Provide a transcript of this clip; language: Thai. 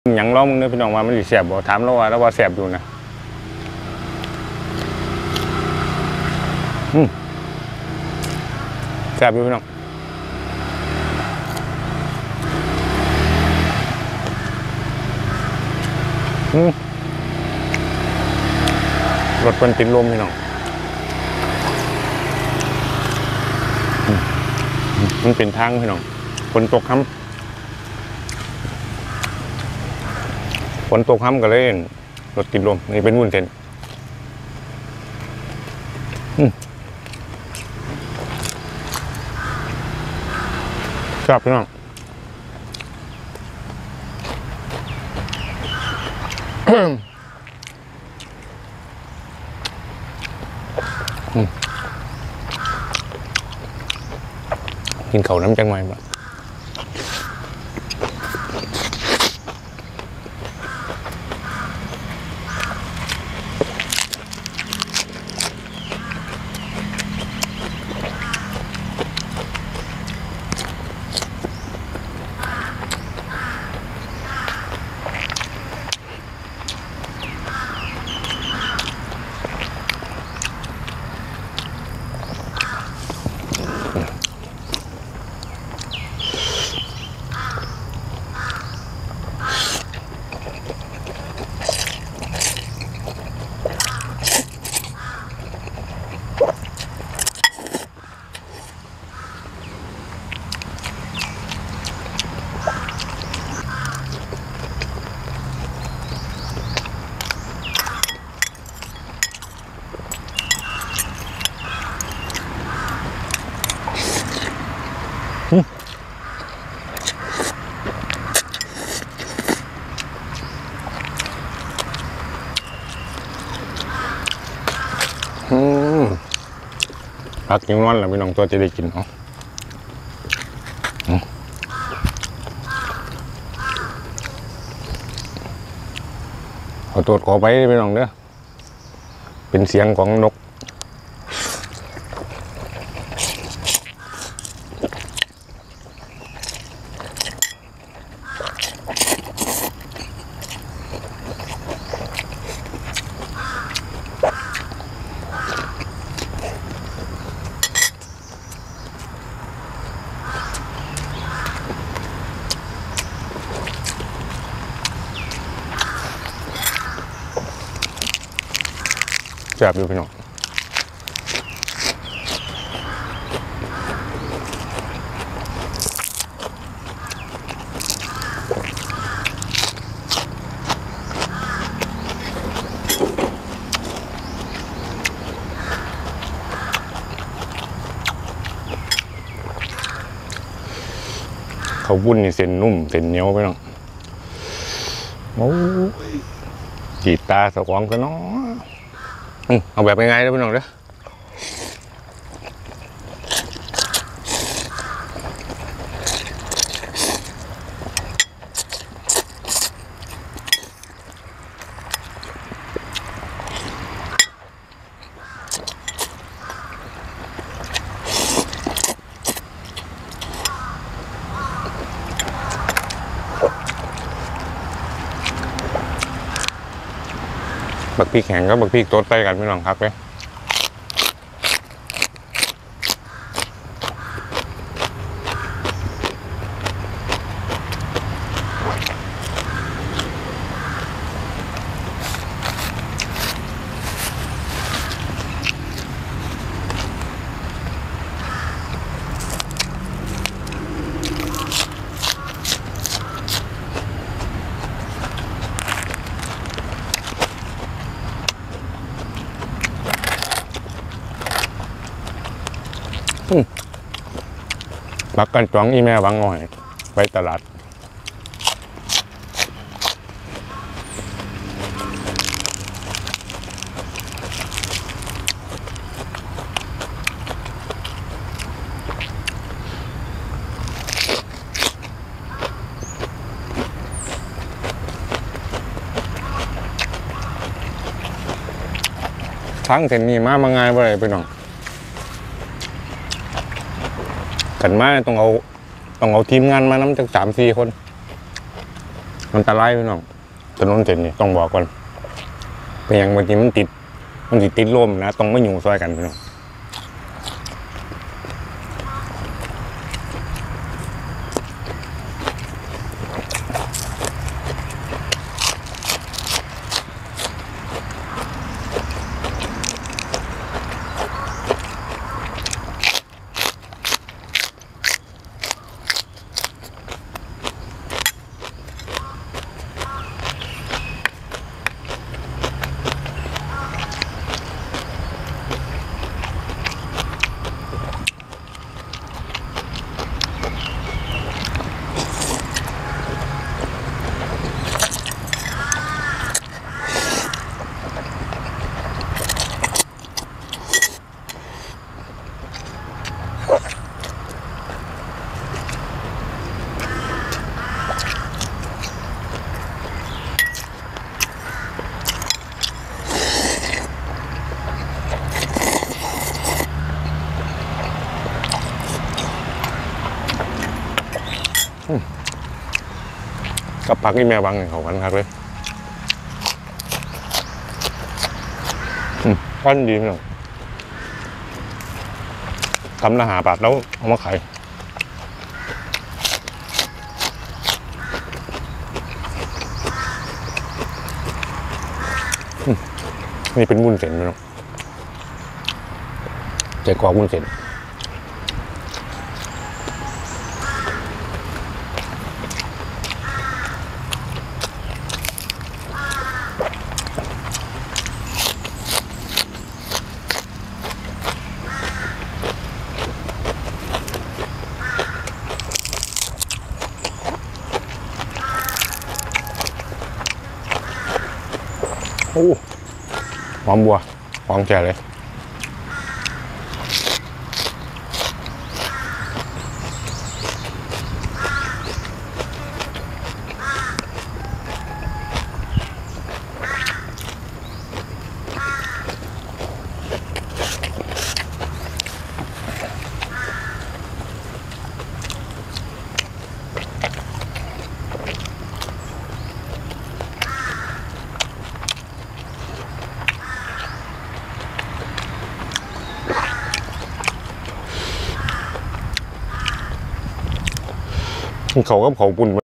อย่างร้องมึงเนี่ยพี่น้องว่ามันแสบบ่ถามเราว่าแสบอยู่นะแสบอยู่พี่น้องรถเป็นติดลมพี่น้องมันเป็นทางพี่น้องฝนตกค่ำก็เลยรถติดลมนี่เป็นวุ่นเส้นชอบพี่น้องกินเขาน้ำจังไหมบ้างพักกินร้อนแล้วพี่น้องตัวจะได้กินขอตรวจขอไปพี่น้องเด้อเป็นเสียงของนกแซ่บอยู่พี่น้องเขาวุ้นนี่เส้นนุ่มเส้นเหนียวพี่น้องโอ้ยจีบตาสะกองกันเนาะเอาแบบง่ายๆนะพี่น้องเด้อบักพริกแข็งก็บักพริกโต๊ดไปกันพี่น้องครับเลยบักกันจ้องอีแม่วังง่อยไปตลาดทั้งเส้นนี้มาง่ายบ่ได้พี่น้องกันมาต้องเอาทีมงานมานำจาก3-4 คนมันตะไลพี่น้องถนนเส้นนี่ต้องบอกก่อนเป็นอย่างบางทีมันติดลมนะต้องไม่อยู่ซอยกันพี่น้องกับผักนี่แม่บังเขากันครับเลยก้อนดีพี่น้องทำละหาบาทแล้วเอามาขายนี่เป็นวุ้นเส้นพี่น้องใจกรอกวุ้นเส้นโอ้หอมบัวหอมแก่เลยเขาก็เขาปุ่น